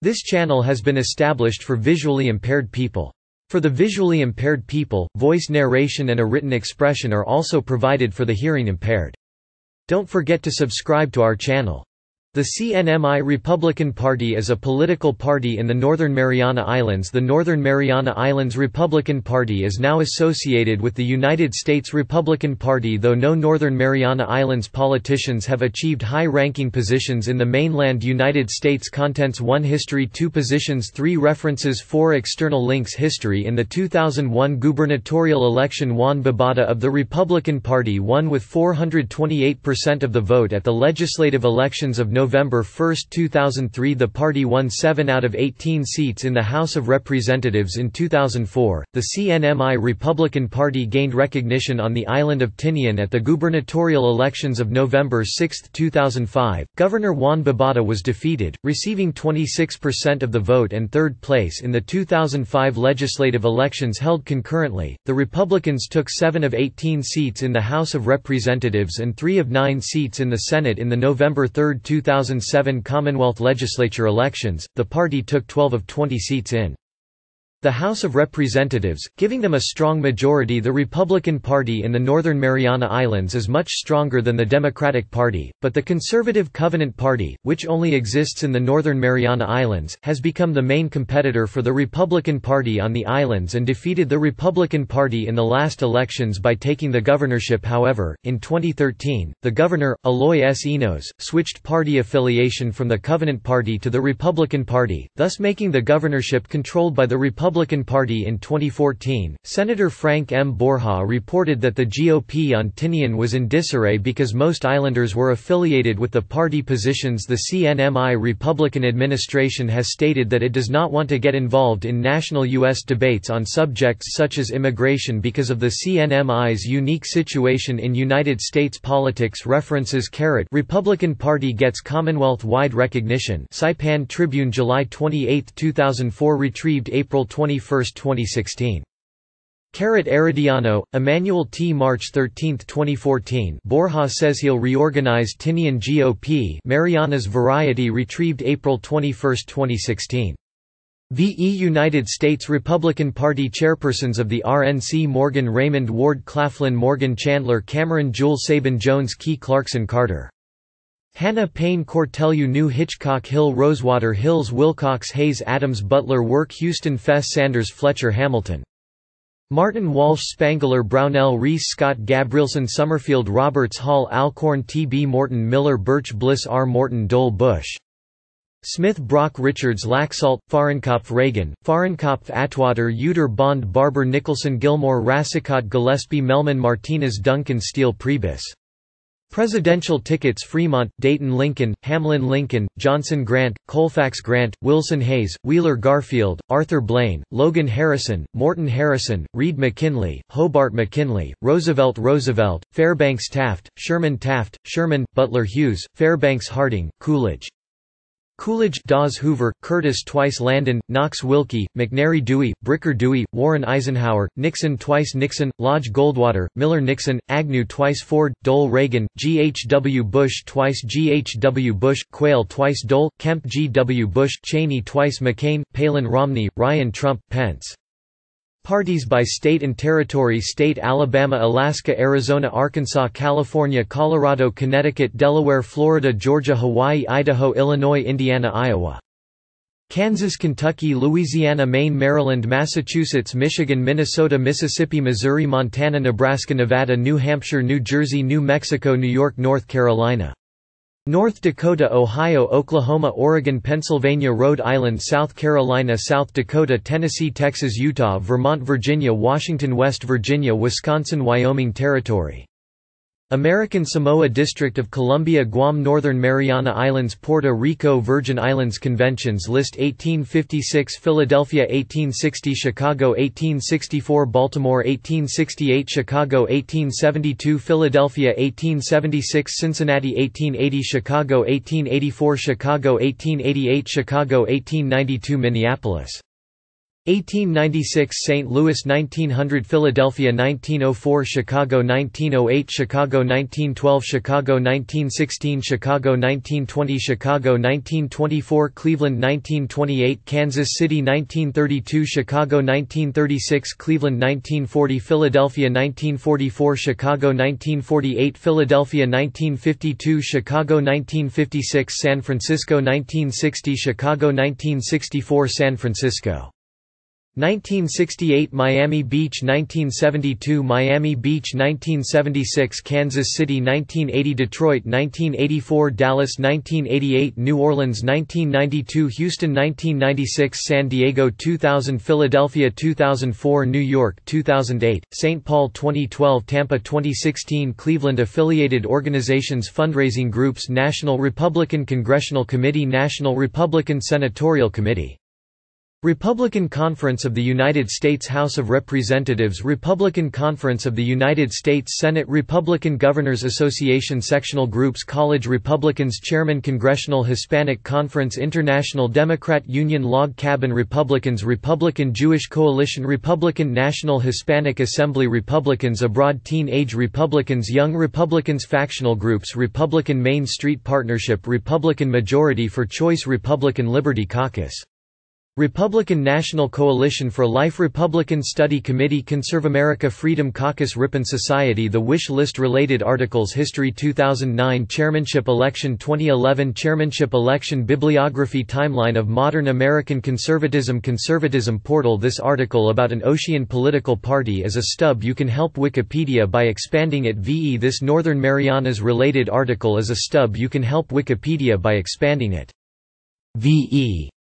This channel has been established for visually impaired people. For the visually impaired people, voice narration and a written expression are also provided for the hearing impaired. Don't forget to subscribe to our channel. The CNMI Republican Party is a political party in the Northern Mariana Islands. The Northern Mariana Islands Republican Party is now associated with the United States Republican Party, though no Northern Mariana Islands politicians have achieved high-ranking positions in the mainland United States. Contents: 1 History, 2 Positions, 3 References, 4 External links. History. In the 2001 gubernatorial election, Juan Babauta of the Republican Party won with 428% of the vote at the legislative elections of November 1, 2003. The party won 7 out of 18 seats in the House of Representatives. In 2004, the CNMI Republican Party gained recognition on the island of Tinian at the gubernatorial elections of November 6, 2005. Governor Juan Babauta was defeated, receiving 26% of the vote and third place in the 2005 legislative elections held concurrently. The Republicans took 7 of 18 seats in the House of Representatives and 3 of 9 seats in the Senate. In the November 3, 2007 Commonwealth Legislature elections, the party took 12 of 20 seats in the House of Representatives, giving them a strong majority. The Republican Party in the Northern Mariana Islands is much stronger than the Democratic Party, but the Conservative Covenant Party, which only exists in the Northern Mariana Islands, has become the main competitor for the Republican Party on the islands and defeated the Republican Party in the last elections by taking the governorship. However, in 2013, the governor, Eloy S. Enos, switched party affiliation from the Covenant Party to the Republican Party, thus making the governorship controlled by the Republican Party. In 2014, Senator Frank M. Borja reported that the GOP on Tinian was in disarray because most islanders were affiliated with the party positions. The CNMI Republican administration has stated that it does not want to get involved in national U.S. debates on subjects such as immigration because of the CNMI's unique situation in United States politics. References: Republican Party gets Commonwealth-wide recognition. Saipan Tribune, July 28, 2004. Retrieved April 21, 2016. Arediano, Emmanuel T. March 13, 2014. Borja says he'll reorganize Tinian GOP. Mariana's Variety. Retrieved April 21, 2016. VE United States Republican Party chairpersons of the RNC: Morgan Raymond, Ward Claflin, Morgan Chandler, Cameron Jewel, Sabin Jones, Key, Clarkson, Carter, Hannah Payne, Cortelyou, New Hitchcock, Hill, Rosewater Hills, Wilcox, Hayes, Adams, Butler, Work, Houston, Fess, Sanders, Fletcher, Hamilton, Martin, Walsh, Spangler, Brownell, Reese, Scott, Gabrielson, Summerfield, Roberts, Hall, Alcorn, T.B. Morton, Miller, Birch, Bliss, R. Morton, Dole, Bush, Smith, Brock, Richards, Laxalt, Fahrenkopf, Reagan, Fahrenkopf, Atwater, Uter, Bond, Barber, Nicholson, Gilmore, Rassicot, Gillespie, Melman, Martinez, Duncan, Steele, Priebus. Presidential tickets: Fremont, Dayton, Lincoln, Hamlin, Lincoln, Johnson, Grant, Colfax, Grant, Wilson, Hayes, Wheeler, Garfield, Arthur Blaine, Logan, Harrison, Morton, Harrison, Reed, McKinley, Hobart, McKinley, Roosevelt, Roosevelt, Fairbanks, Taft, Sherman, Butler, Hughes, Fairbanks, Harding, Coolidge, Dawes, Hoover, Curtis, twice Landon, Knox, Wilkie, McNary, Dewey, Bricker, Dewey, Warren, Eisenhower, Nixon, twice Nixon, Lodge, Goldwater, Miller, Nixon, Agnew, twice Ford, Dole, Reagan, G. H. W. Bush, twice G. H. W. Bush, Quayle, twice Dole, Kemp, G. W. Bush, Cheney, twice McCain, Palin, Romney, Ryan, Trump, Pence. Parties by state and territory: State: Alabama, Alaska, Arizona, Arkansas, California, Colorado, Connecticut, Delaware, Florida, Georgia, Hawaii, Idaho, Illinois, Indiana, Iowa, Kansas, Kentucky, Louisiana, Maine, Maryland, Massachusetts, Michigan, Minnesota, Mississippi, Missouri, Montana, Nebraska, Nevada, New Hampshire, New Jersey, New Mexico, New York, North Carolina, North Dakota, Ohio, Oklahoma, Oregon, Pennsylvania, Rhode Island, South Carolina, South Dakota, Tennessee, Texas, Utah, Vermont, Virginia, Washington, West Virginia, Wisconsin, Wyoming Territory, American Samoa, District of Columbia, Guam, Northern Mariana Islands, Puerto Rico, Virgin Islands. Conventions list: 1856 Philadelphia, 1860 Chicago, 1864 Baltimore, 1868 Chicago, 1872 Philadelphia, 1876 Cincinnati, 1880 Chicago, 1884 Chicago, 1888 Chicago, 1892 Minneapolis. 1896 St. Louis 1900 Philadelphia 1904 Chicago 1908 Chicago 1912 Chicago 1916 Chicago 1920 Chicago 1924 Cleveland 1928 Kansas City 1932 Chicago 1936 Cleveland 1940 Philadelphia 1944 Chicago 1948 Philadelphia 1952 Chicago 1956 San Francisco 1960 Chicago 1964 San Francisco 1968 Miami Beach 1972 Miami Beach 1976 Kansas City 1980 Detroit 1984 Dallas 1988 New Orleans 1992 Houston 1996 San Diego 2000 Philadelphia 2004 New York 2008 St. Paul 2012 Tampa 2016 Cleveland Affiliated organizations Fundraising groups National Republican Congressional Committee National Republican Senatorial Committee Republican Conference of the United States House of Representatives Republican Conference of the United States Senate Republican Governors Association Sectional Groups College Republicans Chairman Congressional Hispanic Conference International Democrat Union Log Cabin Republicans Republican Jewish Coalition Republican National Hispanic Assembly Republicans Abroad Teen-Age Republicans Young Republicans Factional Groups Republican Main Street Partnership Republican Majority for Choice Republican Liberty Caucus Republican National Coalition for Life Republican Study Committee ConservAmerica Freedom Caucus Ripon Society The Wish List Related Articles History 2009 Chairmanship Election 2011 Chairmanship Election Bibliography Timeline of Modern American Conservatism Conservatism Portal This article about an Ocean political party is a stub you can help Wikipedia by expanding it VE This Northern Marianas related article is a stub you can help Wikipedia by expanding it VE